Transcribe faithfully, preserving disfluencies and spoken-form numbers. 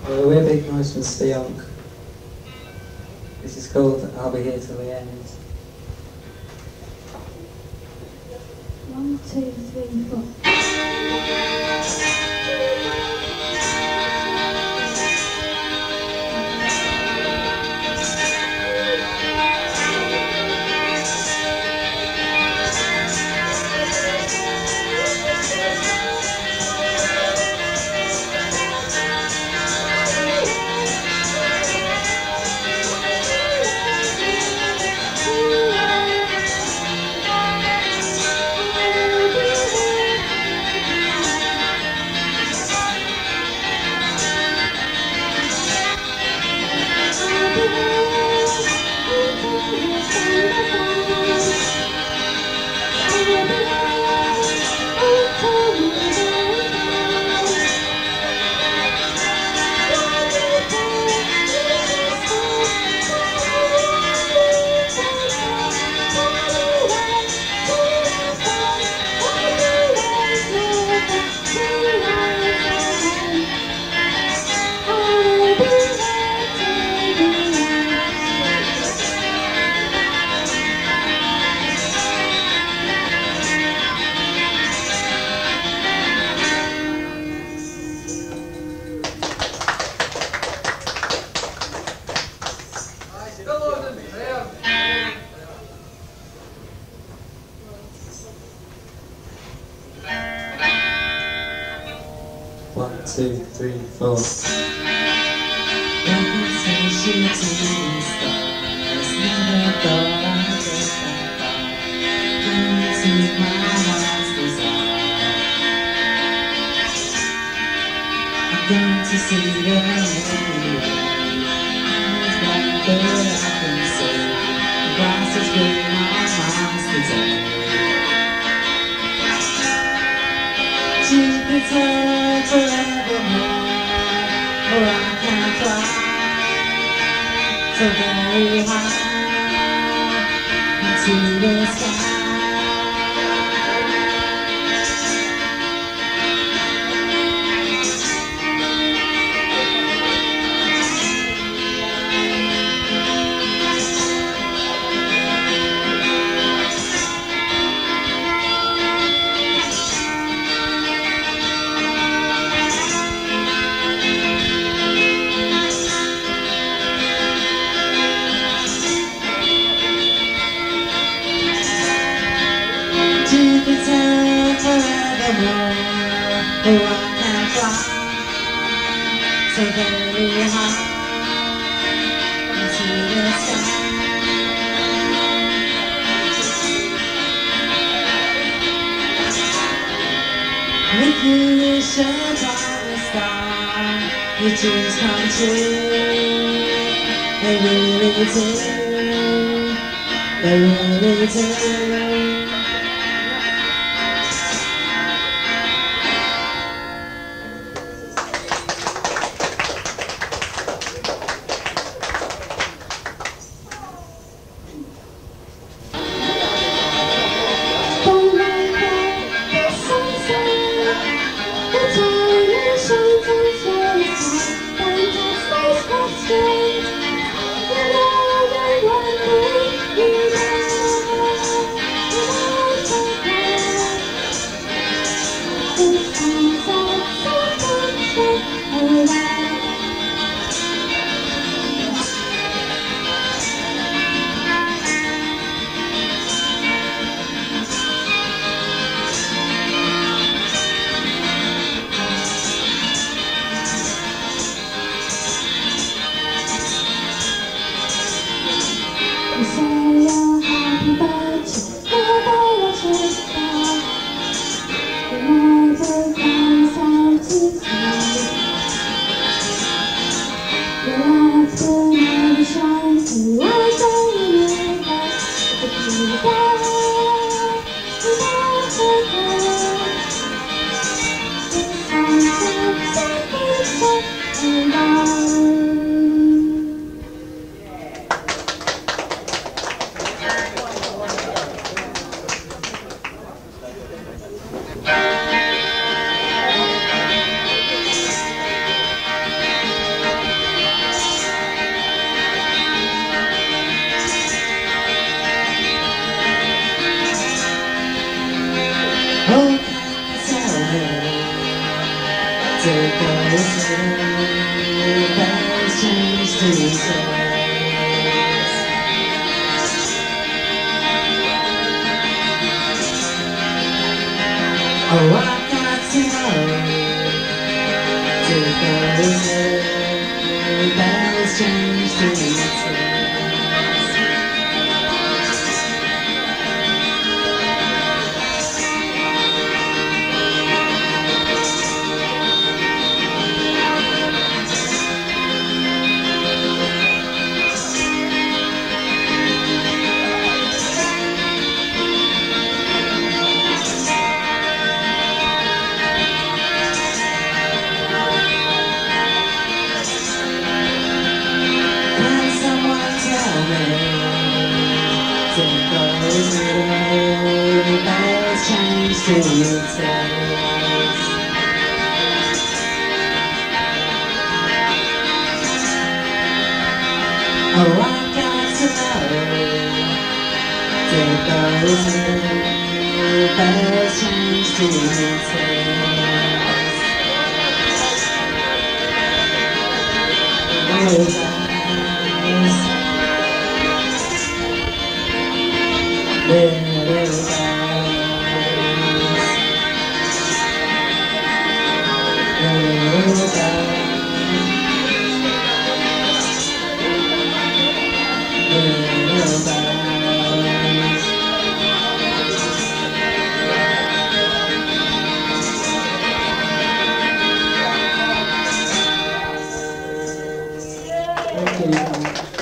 Well, we're big noise from Speonk. This is called I'll Be Here Till the End. One, two, three, four. One, two, three, four. I'm going to see the anyway. It's like that I can say the grass is green on Mars today. She can turn forevermore, or I can fly so very high into the sky. To the town forevermore, oh I can fly so very high into the sky. With you wish upon a star, your dreams come true. They really do, they really do. bells change to bells. Oh, I've got to know to go bells change to bells. Bells change to bells. Oh, I've got to know that those bells change to bells. Little bells, little bells. Thank you.